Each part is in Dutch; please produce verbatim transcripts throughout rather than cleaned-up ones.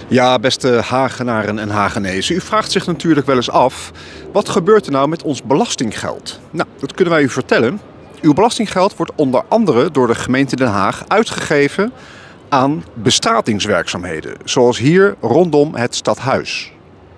Ja, beste Hagenaren en Hagenezen, u vraagt zich natuurlijk wel eens af, wat gebeurt er nou met ons belastinggeld? Nou, dat kunnen wij u vertellen. Uw belastinggeld wordt onder andere door de gemeente Den Haag uitgegeven aan bestratingswerkzaamheden, zoals hier rondom het stadhuis.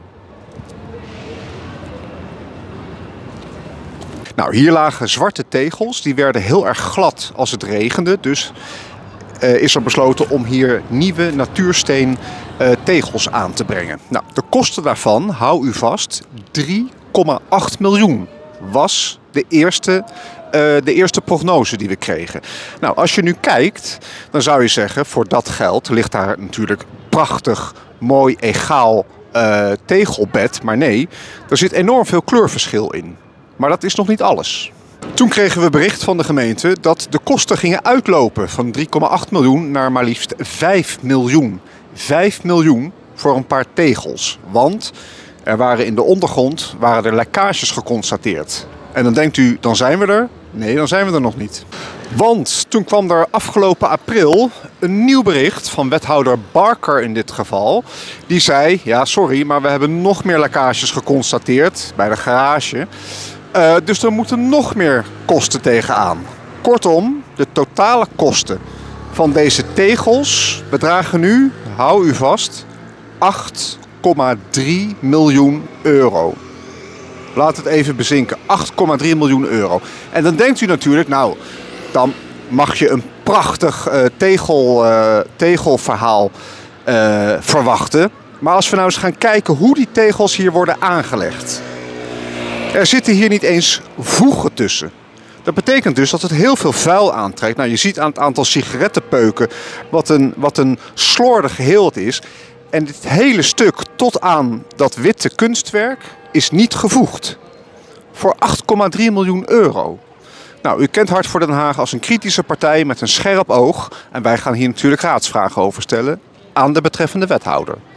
Nou, hier lagen zwarte tegels, die werden heel erg glad als het regende, dus uh, is er besloten om hier nieuwe natuursteen uh, tegels aan te brengen. Nou, de kosten daarvan, hou u vast, drie komma acht miljoen was de eerste, uh, de eerste prognose die we kregen. Nou, als je nu kijkt, dan zou je zeggen, voor dat geld ligt daar natuurlijk prachtig, mooi, egaal uh, tegelbed. Maar nee, er zit enorm veel kleurverschil in. Maar dat is nog niet alles. Toen kregen we bericht van de gemeente dat de kosten gingen uitlopen van drie komma acht miljoen naar maar liefst vijf miljoen. vijf miljoen voor een paar tegels. Want er waren in de ondergrond waren er lekkages geconstateerd. En dan denkt u, dan zijn we er? Nee, dan zijn we er nog niet. Want toen kwam er afgelopen april een nieuw bericht van wethouder Barker in dit geval. Die zei, ja sorry, maar we hebben nog meer lekkages geconstateerd bij de garage. Uh, dus er moeten nog meer kosten tegenaan. Kortom, de totale kosten van deze tegels bedragen nu, hou u vast, acht komma drie miljoen euro. Laat het even bezinken, acht komma drie miljoen euro. En dan denkt u natuurlijk, nou, dan mag je een prachtig uh, tegel, uh, tegelverhaal uh, verwachten. Maar als we nou eens gaan kijken hoe die tegels hier worden aangelegd. Er zitten hier niet eens voegen tussen. Dat betekent dus dat het heel veel vuil aantrekt. Nou, je ziet aan het aantal sigarettenpeuken wat een, wat een slordig geheel het is. En dit hele stuk tot aan dat witte kunstwerk is niet gevoegd. Voor acht komma drie miljoen euro. Nou, u kent Hart voor Den Haag als een kritische partij met een scherp oog. En wij gaan hier natuurlijk raadsvragen over stellen aan de betreffende wethouder.